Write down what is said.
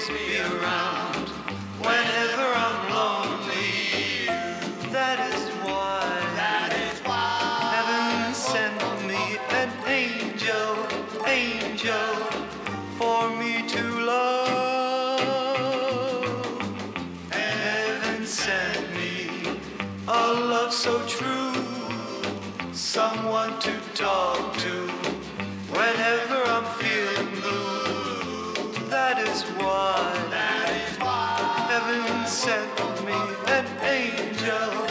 always be around whenever I'm lonely. That is why heaven sent me an angel, angel for me to love. Heaven sent me a love so true, someone to talk to whenever I'm feeling blue. That is why heaven sent me an angel.